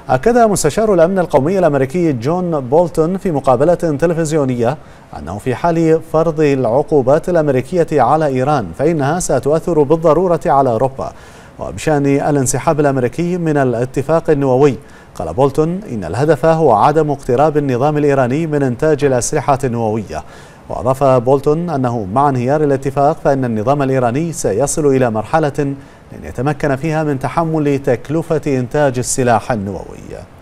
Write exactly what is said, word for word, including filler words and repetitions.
أكد مستشار الأمن القومي الأمريكي جون بولتون في مقابلة تلفزيونية أنه في حال فرض العقوبات الأمريكية على إيران فإنها ستؤثر بالضرورة على أوروبا، وبشأن الانسحاب الأمريكي من الاتفاق النووي قال بولتون إن الهدف هو عدم اقتراب النظام الإيراني من إنتاج الأسلحة النووية. وأضاف بولتون أنه مع انهيار الاتفاق فإن النظام الإيراني سيصل إلى مرحلة لن يتمكن فيها من تحمل تكلفة إنتاج السلاح النووي.